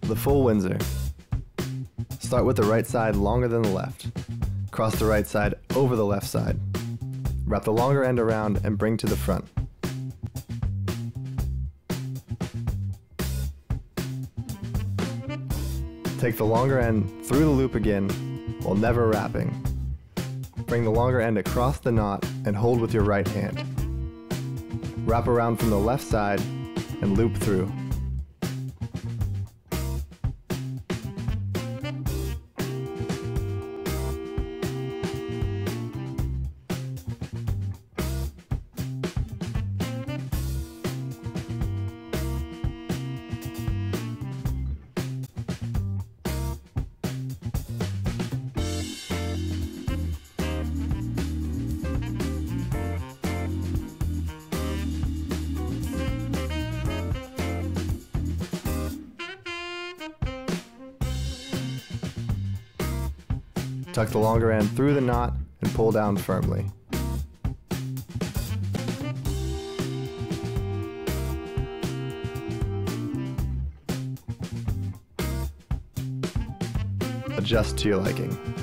The full Windsor. Start with the right side longer than the left. Cross the right side over the left side. Wrap the longer end around and bring to the front. Take the longer end through the loop again while never wrapping. Bring the longer end across the knot and hold with your right hand. Wrap around from the left side and loop through. Tuck the longer end through the knot and pull down firmly. Adjust to your liking.